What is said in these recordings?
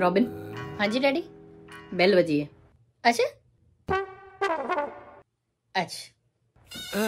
Robin. हाँ जी daddy. Bell बजी है। अच्छा अच्छा,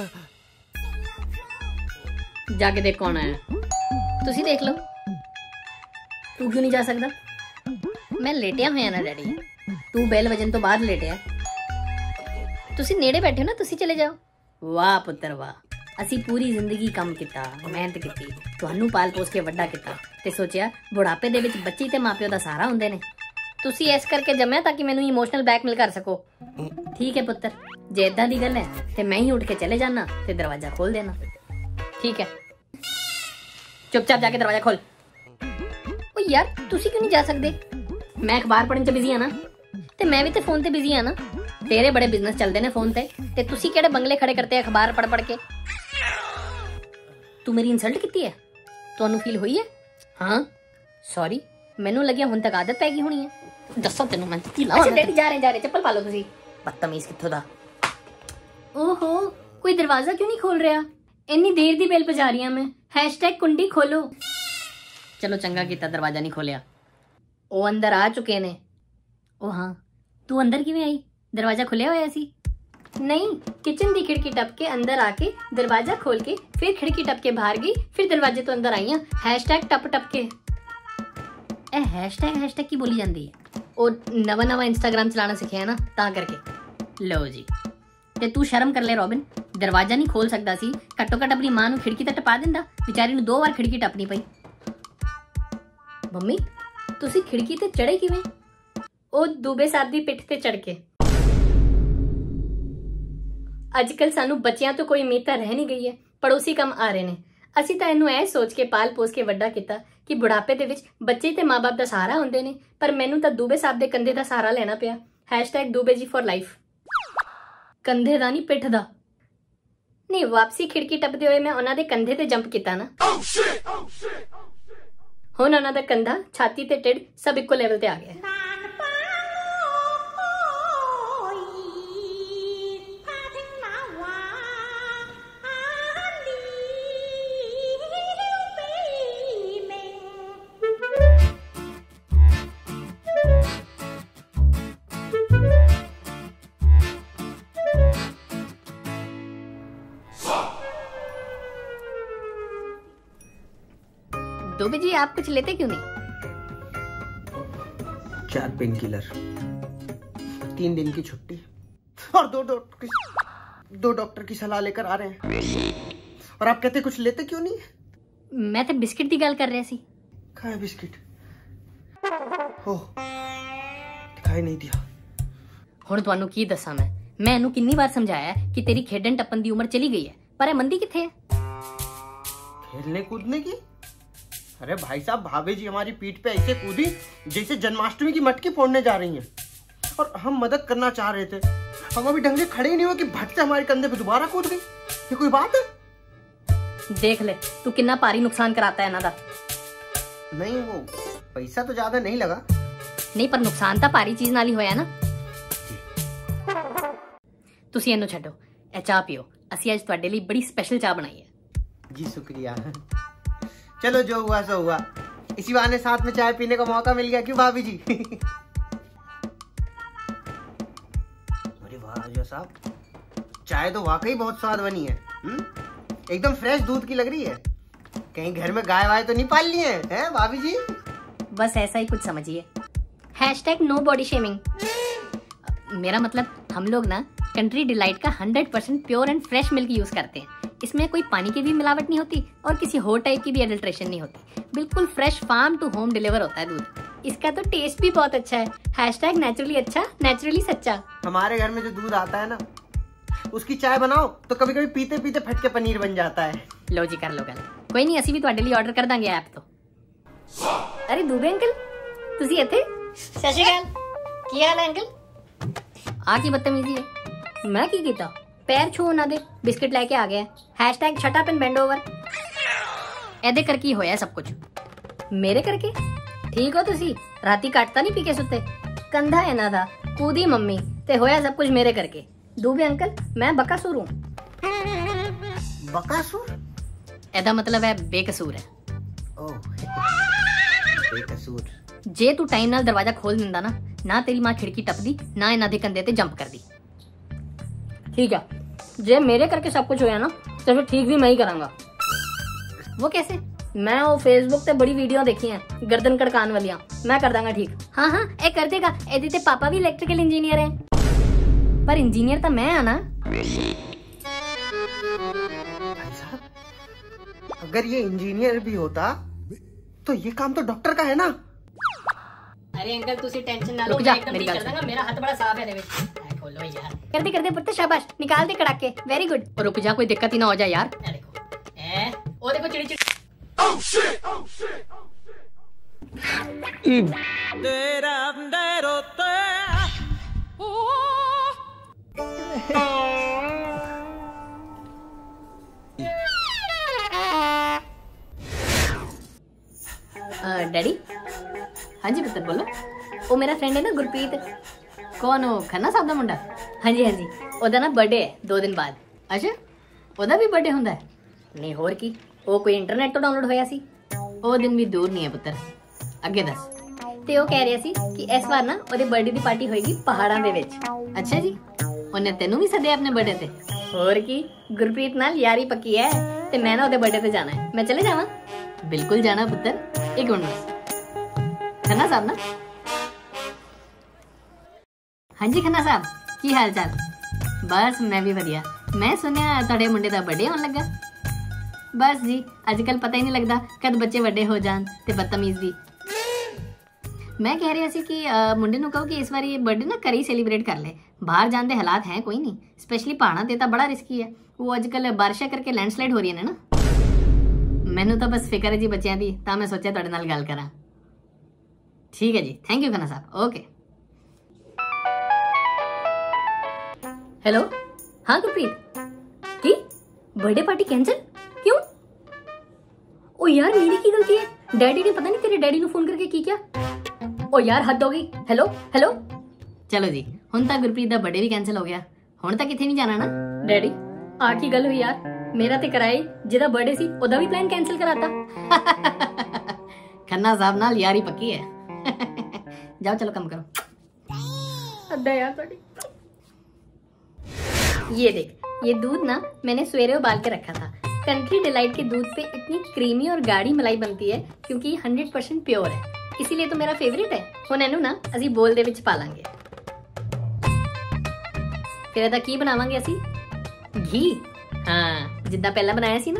जाके देख कौन आया। तुसी देख लो। तू क्यों नहीं जा सकता? मैं लेटिया होया ना डैडी। तू बेल वजन तो बाद लेटिया। तुसी नेड़े बैठे हो ना, तुसी चले जाओ। वाह पुत्र वाह, असी पूरी जिंदगी काम किता, मेहनत की, तुहानू पाल पोस के वड्डा किता ते सोचिया बुढ़ापे दे विच बच्चे ते मां प्यो दा सहारा हुंदे ने। तुसी इस करके जम्मिया ताकि मैनू इमोशनल ब्लैकमेल कर सको। ठीक है पुत्र, जे इदां दी गल है ते मैं ही उठ के चले जाना ते दरवाजा खोल देना। ठीक है, चुपचाप जाके दरवाजा खोल। ओ यार तुसी क्यों नहीं जा सकदे? मैं अखबार पढ़न च बिजी हां ना, ते मैं भी ते फोन ते बिजी हां ना। तेरे बड़े बिजनेस चलदे ने फोन ते तुसी केड़े बंगले खड़े करते अखबार पढ़ पढ़ के। तू मेरी इंसल्ट कीती है? तुहानू फील हुई है? हाँ सॉरी, मैनू लग्या हुण तक आदत पै गई होनी है। दस्सो तेनू मैं की लावां। अच्छा डैडी जा रहे चप्पल पा लो तुसी। बदतमीज कित्थों दा। ओहो, कोई दरवाजा क्यों नहीं खोल रहा? इन्नी देर दी बेल बजा रही हां मैं। हैशटैग कुंडी खोलो। चलो चंगा कीता दरवाजा नहीं खोलिया। ओ अंदर आ चुके ने। ओ हाँ, तू अंदर किवें आई? दरवाजा खुलिया होया सी? नहीं, किचन दी खिड़की टप के अंदर आके दरवाजा खोल के फिर खिड़की टप के बाहर गई, फिर दरवाजे तो अंदर आई। हैशटैग टप टप के। ए हैशटैग की बोली जाती है? ओ नवा नवा इंस्टाग्राम चलाना सीखे है ना, ता करके। लो जी, ते तू शर्म कर ले रॉबिन, दरवाजा नहीं खोल सकता सी, घट्टो घट्ट अपनी मां नू खिड़की ते टपा दिंदा। बेचारी नू 2 बार खिड़की टपनी पई। मम्मी तुसी खिड़की ते चढ़े किवें? ओ दूबे साहब दी पिठ ते चढ़ के। अजकल सानू बच्चियां तो कोई उम्मीद रह नहीं गई है, पड़ोसी कम आ रहे ने। असी तां इनू ऐ सोच के पाल पोस के वड्डा किता कि बुढ़ापे दे विच बच्चे ते मां बाप दा सहारा हुंदे ने, पर मैनू तां दूबे साहब दे कंधे दा सहारा लेना पिया। Hashtag Dubey ji for life. कंधे दा नहीं, पिठ दा। नहीं, वापसी खिड़की टपदे होए मैं उन्हां दे कंधे ते जंप किता ना। हुण उन्हां दा कंधा, छाती ते ढिड सब इक्को लेवल ते आ गया। दुबे जी आप कुछ लेते क्यों नहीं? 4 पेन किलर, 3 दिन की छुट्टी और 2 डॉक्टर की सलाह लेकर आ रहे हैं, और आप कहते कुछ लेते क्यों नहीं? मैं तो बिस्किट की गल कर रहा सी। खाया बिस्किट? ओह, दिखाई नहीं दिया। हुण तुहानू की दस्सां मैं इनू कितनी बार समझाया कि तेरी खेडन टप्पन दी उम्र चली गई है, पर ये मंदी किथे है? खेलने कूदने की? अरे भाई साहब, भाभी जी हमारी पीठ पे ऐसे कूदी जैसे जन्माष्टमी की मटकी फोड़ने जा रही हैं, और हम मदद करना चाह रहे थे। हम अभी ढंग से खड़े ही नहीं हुए कि भट से हमारे कंधे पे दोबारा कूद गई। ये कोई बात है? देख ले तू कितना भारी नुकसान कराता है इन्हां दा। नहीं, वो पैसा तो ज्यादा नहीं लगा। नहीं, पर नुकसान तो भारी चीज नाल ही होया ना। तुसी इन्नू छड्डो, ए चाह पियो। असी अज तुहाडे लई बड़ी स्पेशल चाह बनाई है। जी शुक्रिया। चलो जो हुआ सो हुआ, इसी बहाने साथ में चाय पीने का मौका मिल गया, क्यों भाभी जी? अरे वाह राजा साहब, चाय तो वाकई बहुत स्वाद बनी है। एकदम फ्रेश दूध की लग रही है। कहीं घर में गाय वाय तो नहीं पाल ली है भाभी जी? बस ऐसा ही कुछ समझिए। Hashtag no body shaming. मेरा मतलब हम लोग ना कंट्री डिलाइट का 100% pure and fresh milk use करते हैं। इसमें कोई पानी की भी मिलावट नहीं होती और किसी और टाइप की भी एडल्ट्रेशन नहीं होती। बिल्कुल fresh farm to home deliver होता है दूध। इसका तो टेस्ट भी बहुत अच्छा है। हैशटैग नेचुरली अच्छा, नेचुरली सच्चा। हमारे घर में जो दूध आता है ना, उसकी चाय बनाओ तो कभी कभी पीते पीते फट के पनीर बन जाता है। लो जी कर लो गल। कोई नहीं, असी भी तुहाडे लिए ऑर्डर कर देंगे ऐप तो। अरे दुबे अंकल तुसी इत्थे? सत श्री अकाल, की हाल है अंकल? आ की बदतमीजी है? मैं की कीता? पैर छू ना दे, बिस्किट लेके आ गया। Hashtag shut up and bend over. एदे करके होया सब कुछ। मेरे करके? ठीक हो तुसी? राती कटता नहीं पी के सुते? कंधा है ना था, कूदी मम्मी ते होया सब कुछ मेरे करके। दुबे अंकल मैं बकासुर हूँ। बकासुर? एदा मतलब है बेकसूर है। ओह, बेकसूर। जे तू टाइम नाल दरवाजा खोल दिंदा ना तेरी मां खिड़की टपदी ना इन्हां दे कंधे ते जंप करदी। ठीक है, जे मेरे करके सब कुछ होया ना तो फिर ठीक भी मैं ही करांगा। वो कैसे? मैं वो फेसबुक ते बड़ी वीडियो देखी है गर्दन कड़कान वालियां, मैं कर दांगा ठीक। हाँ हाँ ए कर देगा, एदी ते पापा भी इलेक्ट्रिकल इंजीनियर है, पर इंजीनियर तो मैं आना। अगर ये इंजीनियर भी होता तो ये काम तो डॉक्टर का है ना। अरे अंकल तुसी टेंशन ना लो, मैं एकदम ठीक कर दूंगा, मेरा हाथ बड़ा साफ है। खोलो यार, कर दे पुत्र, शाबाश, निकाल दे कड़ाके, वेरी गुड। और रुक जा, कोई दिक्कत ही ना हो जाए यार। देखो ओ देखो चिड़ी चिड़ी। Oh shit! Oh shit! Oh shit! Daddy. हाँ जी पुत्र बोलो। वो मेरा फ्रेंड है ना गुरप्रीत। कौन हो? खन्ना साहब दा मुंडा? हाँ जी हाँ जी, ओदा ना बर्थडे है 2 दिन बाद। अच्छा ओदा भी बर्थडे हुंदा है? नहीं होर की, वो कोई इंटरनेट तो डाउनलोड होया सी। वो दिन भी दूर नहीं है पुत्र, अगे दस। ते वो कह रहा सी कि इस बार ना ओदे बर्थडे दी पार्टी होएगी पहाड़ां दे विच। अच्छा जी, उन्ने तेनू भी सदे अपने बर्थडे ते? होर की, गुरप्रीत नाल यारी पक्की है ते मैं ना ओदे बर्थडे ते जाना है। मैं चले जावां? बिल्कुल जाना पुत्र, एक मिनट बस। खन्ना साहब ना? हाँ जी खन्ना साहब, की हाल चाल? बस मैं भी वधिया। मैं सुनिया तुहाडे मुंडे दा बर्थडे होण लगा। बस जी आजकल पता ही नहीं लगता कद बच्चे वड्डे हो जान ते बदतमीज भी। मैं कह रहा सी कि मुंडे नूं कहो कि इस बार बर्थडे ना घर ही सेलिब्रेट कर ले, बाहर जान दे हालात हैं कोई नहीं, स्पेशली पहाड़ां ते तां बड़ा रिस्की है। वो अजकल बारिशां करके लैंडस्लाइड हो रही है ना। मैनू तो बस फिक्र है जी बच्चों की, तां मैं सोचा तुहाडे नाल गल करां। ठीक है जी, थैंक यू खन्ना साहब, ओके। हेलो हाँ गुरप्रीत, की बर्थडे पार्टी कैंसिल क्यों? ओ यार मेरी की गलती है, डैडी ने पता नहीं तेरे डैडी को फोन करके की क्या। ओ यार हद हो गई। हेलो हेलो, चलो जी हुण तां गुरप्रीत दा बर्थडे भी कैंसिल हो गया, हुण तां किथे नहीं जाना ना। डैडी आखी गल हुई यार, मेरा ते कराई जिहदा बर्थडे सी ओदा भी प्लान कैंसिल कराता। खन्ना साहब नाल यारी पक्की है। जाओ चलो कम करो। अद्दा यार साडी। ये देख, ये दूध ना मैंने सवेरे उबाल के रखा था। कंट्री डिलाइट के दूध पे इतनी क्रीमी और गाढ़ी मलाई बनती है क्योंकि ये 100% प्योर है, इसीलिए तो मेरा फेवरेट है। हुण इहनू ना असी बोल दे विच पा लांगे। फिर ਇਹਦਾ ਕੀ ਬਣਾਵਾਂਗੇ ਅਸੀਂ? घी। हाँ जिद्दां पहला बनाया सी ना।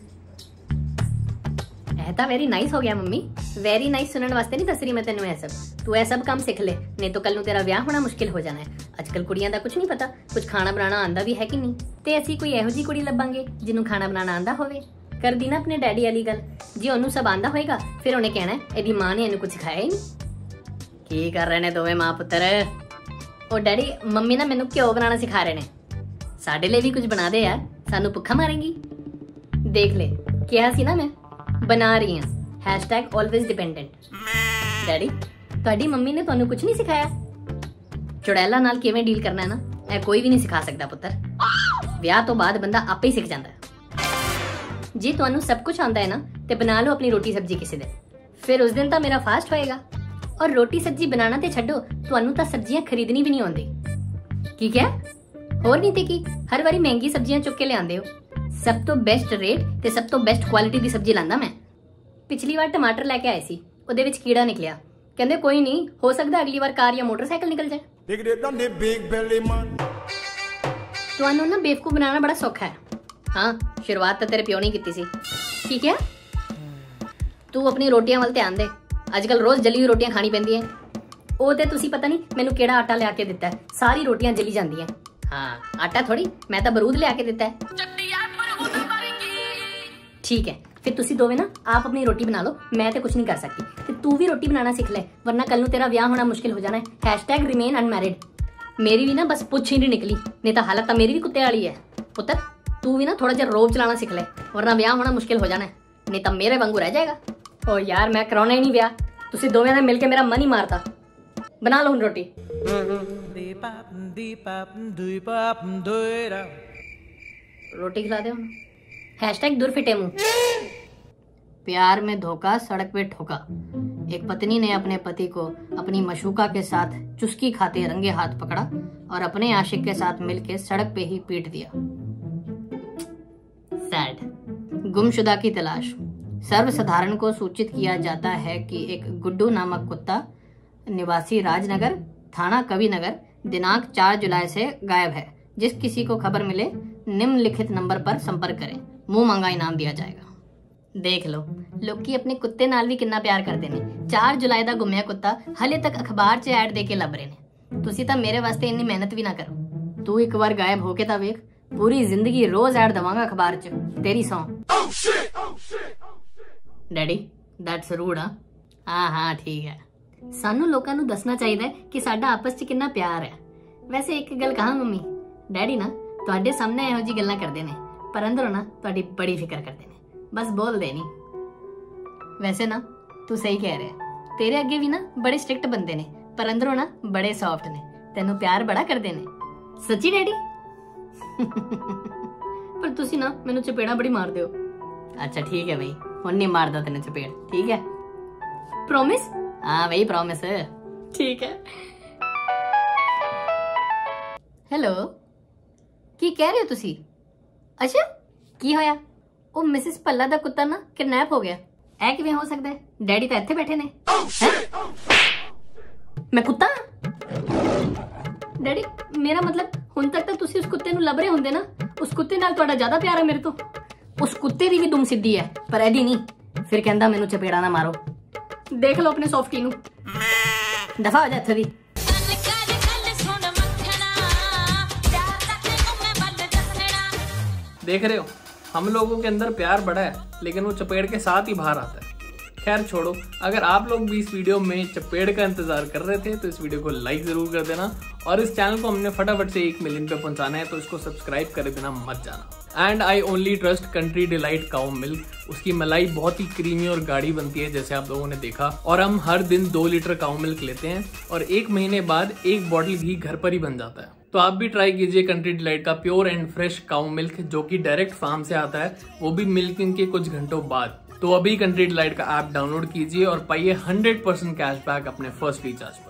ਇਹ ਤਾਂ वेरी नाइस हो गया मम्मी, वेरी नाइस सुनने वास्ते नहीं दस रही मैं तेनू ਇਹ सब। तू ਇਹ सब काम सीख ले, नहीं तो कल नू तेरा विआह होना मुश्किल हो जाना है। अजकल कुड़ियां दा कुछ नहीं पता, कुछ खाना बनाना आंदा भी है कि नहीं, ते असी कोई ਇਹੋ जी कुड़ी लभांगे जिन्नू खाना बनाना आंदा होवे। कर दी ना अपने डैडी वाली गल, जे ओनू सब आंदा होएगा फिर उन्हें कहना है एदी मां ने इहनू कुछ सिखाया ही नहीं। की कर रहे ने दोवें मां पुत्र? ओ डैडी मम्मी ना मैनू घ्यो बनाना सिखा रहे ने, साडे लिए भी कुछ बना दे यार, सानू भुखा मारेंगी। देख ले क्या सी ना मैं बना रही हूं, #always dependent। डैडी ਤੁਹਾਡੀ ਮੰਮੀ ਨੇ ਤੁਹਾਨੂੰ ਕੁਝ ਨਹੀਂ ਸਿਖਾਇਆ? ਚੁੜੈਲਾ ਨਾਲ ਕਿਵੇਂ ਡੀਲ ਕਰਨਾ ਹੈ ਨਾ, ਇਹ ਕੋਈ ਵੀ ਨਹੀਂ ਸਿਖਾ ਸਕਦਾ ਪੁੱਤਰ। ਵਿਆਹ ਤੋਂ ਬਾਅਦ ਬੰਦਾ ਆਪੇ ਹੀ ਸਿੱਖ ਜਾਂਦਾ ਹੈ। ਜੇ ਤੁਹਾਨੂੰ ਸਭ ਕੁਝ ਆਉਂਦਾ ਹੈ ਨਾ ਤੇ ਬਣਾ ਲਓ ਆਪਣੀ ਰੋਟੀ ਸਬਜ਼ੀ ਕਿਸੇ ਦਿਨ, ਫਿਰ ਉਸ ਦਿਨ ਤਾਂ ਮੇਰਾ ਫਾਸਟ ਹੋਏਗਾ। ਔਰ ਰੋਟੀ ਸਬਜ਼ੀ ਬਣਾਉਣਾ ਤੇ ਛੱਡੋ, ਤੁਹਾਨੂੰ ਤਾਂ ਸਬਜ਼ੀਆਂ ਖਰੀਦਣੀ ਵੀ ਨਹੀਂ ਆਉਂਦੀ। ਕੀ ਕਿਹਾ? ਹੋਰ ਨਹੀਂ ਤੇ ਕੀ, ਹਰ ਵਾਰੀ ਮਹਿੰਗੀ ਸਬਜ਼ੀਆਂ ਚੁੱਕ ਕੇ ਲਿਆਉਂਦੇ ਹੋ। ਸਭ ਤੋਂ ਬੈਸਟ ਰੇਟ ਤੇ ਸਭ ਤੋਂ ਬੈਸਟ ਕੁਆਲਿਟੀ ਦੀ ਸਬਜ਼ੀ ਲਾਂਦਾ ਮੈਂ। ਪਿਛਲੀ ਵਾਰ ਟਮਾਟਰ ਲੈ ਕੇ ਆਏ ਸੀ, ਉਹਦੇ ਵਿੱਚ ਕੀੜਾ ਨਿਕਲਿਆ। ਕਹਿੰਦੇ ਕੋਈ ਨਹੀਂ, ਹੋ ਸਕਦਾ ਅਗਲੀ ਵਾਰ ਕਾਰ ਜਾਂ ਮੋਟਰਸਾਈਕਲ ਨਿਕਲ ਜਾਏ। ਤੁਹਾਨੂੰ ਨਾ ਬੇਵਕੂਫ ਬਣਾਉਣਾ ਬੜਾ ਸੌਖਾ ਹੈ। हाँ शुरुआत तो तेरे प्यो ने की सी। ठीक है तू अपनी रोटियां वाल ध्यान दे, अजकल रोज जली हुई रोटियां खानी पैंदी है। वो ते तुसी पता नहीं मैनू केड़ा आटा लिया के दिता है, सारी रोटियां जली जांदी हैं। हाँ आटा थोड़ी, मैं तो बरूद लिया के दिता है। ठीक है फिर तुसी दोवे ना आप अपनी रोटी बना लो, मैं तो कुछ नहीं कर सकती। फिर तू भी रोटी बनाना सीख ले, वरना कल नू तेरा ब्याह होना मुश्किल हो जाना है। #remain unmarried। मेरी भी ना बस पुछ ही नहीं निकली, नहीं तो हालत तो मेरी भी कुत्ते वाली है। पुत्र तू भी ना थोड़ा जिहा रोब चलाना सीख ले, वरना ब्याह होना मुश्किल हो जाना है, नहीं तो मेरे वांगू रह जाएगा। ओ यार मैं कराना ही नहीं ब्याह, तुसी दोवें ने मिलके मेरा मन ही मारता। बना लो हुण रोटी। रोटी खिला दे हुण। #दूर फिटे मुंह। प्यार में धोखा सड़क पे ठोका। एक पत्नी ने अपने पति को अपनी मशूका के साथ चुस्की खाते रंगे हाथ पकड़ा और अपने आशिक के साथ मिलकर सड़क पे ही पीट दिया। सैड। गुमशुदा की तलाश। सर्वसाधारण को सूचित किया जाता है कि एक गुड्डू नामक कुत्ता निवासी राजनगर, थाना कविनगर, दिनांक 4 जुलाई से गायब है। जिस किसी को खबर मिले निम्नलिखित नंबर पर संपर्क करें, मुंह मांगा इनाम दिया जाएगा। देख लो, लोग अपने कुत्ते नाल भी कितना प्यार करते ने। 4 जुलाई ਦਾ ਗੁੰਮਿਆ ਕੁੱਤਾ ਹਲੇ ਤੱਕ ਅਖਬਾਰ 'ਚ ਐਡ ਦੇ ਕੇ ਲੱਭ ਰਹੇ ਨੇ। ਤੁਸੀਂ ਤਾਂ ਮੇਰੇ ਵਾਸਤੇ ਇੰਨੀ ਮਿਹਨਤ ਵੀ ਨਾ ਕਰੋ। ਤੂੰ ਇੱਕ ਵਾਰ ਗਾਇਬ ਹੋ ਕੇ ਤਾਂ ਵੇਖ, ਪੂਰੀ ਜ਼ਿੰਦਗੀ ਰੋਜ਼ ਐਡ ਦਵਾਂਗਾ ਅਖਬਾਰ 'ਚ, ਤੇਰੀ ਸੌਂ। Daddy, that's rude. ਹਾਂ ਠੀਕ ਹੈ। ਸਾਨੂੰ ਲੋਕਾਂ ਨੂੰ ਦੱਸਣਾ ਚਾਹੀਦਾ ਕਿ ਸਾਡਾ ਆਪਸ 'ਚ ਕਿੰਨਾ ਪਿਆਰ ਹੈ। ਵੈਸੇ ਇੱਕ ਗੱਲ ਕਹਾਂ ਮੰਮੀ, ਡੈਡੀ ਨਾ ਤੁਹਾਡੇ ਸਾਹਮਣੇ ਇਹੋ ਜਿਹੀ ਗੱਲਾਂ ਕਰਦੇ ਨੇ, ਪਰ ਅੰਦਰੋਂ ਨਾ ਤੁਹਾਡੀ ਬੜੀ ਫਿਕਰ ਕਰਦੇ ਨੇ, बस बोल देनी। वैसे ना तू सही कह रहे, तेरे अगे भी ना बड़े स्ट्रिक्ट बंदे ने, पर अंदरों ना बड़े सॉफ्ट ने, तेनू प्यार बड़ा करते ने। सच्ची डैडी? पर तुसी ना मैनू चपेड़ा बड़ी मार दो। अच्छा ठीक है भाई, हुण नहीं मारदा तेने चपेड़, ठीक है? प्रॉमिस? हाँ भाई प्रॉमिस, ठीक है। हेलो, की कह रहे हो तुसी? अच्छा की होया? ਉਹ ਮਿਸਿਸ ਪੱਲਾ ਦਾ ਕੁੱਤਾ ਨਾ ਕਿਡਨੈਪ ਹੋ ਗਿਆ। ਇਹ ਕਿਵੇਂ ਹੋ ਸਕਦਾ ਹੈ? ਡੈਡੀ ਤਾਂ ਇੱਥੇ ਬੈਠੇ ਨੇ। ਮੈਂ ਕੁੱਤਾ? ਡੈਡੀ ਮੇਰਾ ਮਤਲਬ ਹੁਣ ਤੱਕ ਤਾਂ ਤੁਸੀਂ ਉਸ ਕੁੱਤੇ ਨੂੰ ਲੱਭ ਰਹੇ ਹੁੰਦੇ ਨਾ। ਉਸ ਕੁੱਤੇ ਨਾਲ ਤੁਹਾਡਾ ਜ਼ਿਆਦਾ ਪਿਆਰ ਹੈ ਮੇਰੇ ਤੋਂ। ਉਸ ਕੁੱਤੇ ਦੀ ਵੀ ਦੁਮ ਸਿੱਧੀ ਹੈ, ਪਰ ਇਹਦੀ ਨਹੀਂ। ਫਿਰ ਕਹਿੰਦਾ ਮੈਨੂੰ ਚਪੇੜਾ ਨਾ ਮਾਰੋ। ਦੇਖ ਲਓ ਆਪਣੇ ਸੌਫਟੀ ਨੂੰ। ਦਫਾ ਹੋ ਜਾ ਇੱਥੇ ਦੀ। देख रहे हो, हम लोगों के अंदर प्यार बड़ा है, लेकिन वो चपेड़ के साथ ही बाहर आता है। खैर छोड़ो, अगर आप लोग भी इस वीडियो में चपेड़ का इंतजार कर रहे थे तो इस वीडियो को लाइक जरूर कर देना, और इस चैनल को हमने फटाफट से 1 मिलियन पे पहुंचाना है, तो इसको सब्सक्राइब करे बिना मत जाना। And I only trust Country Delight cow milk. उसकी मलाई बहुत ही क्रीमी और गाढ़ी बनती है, जैसे आप लोगों ने देखा। और हम हर दिन 2 लीटर काउ मिल्क लेते हैं, और 1 महीने बाद 1 बॉटल घी घर पर ही बन जाता है। तो आप भी ट्राई कीजिए कंट्री डिलाइट का pure and fresh cow milk, जो कि डायरेक्ट फार्म से आता है, वो भी मिल्किंग के कुछ घंटों बाद। तो अभी कंट्री डिलाइट का ऐप डाउनलोड कीजिए और पाइए 100% कैशबैक अपने फर्स्ट रिचार्ज।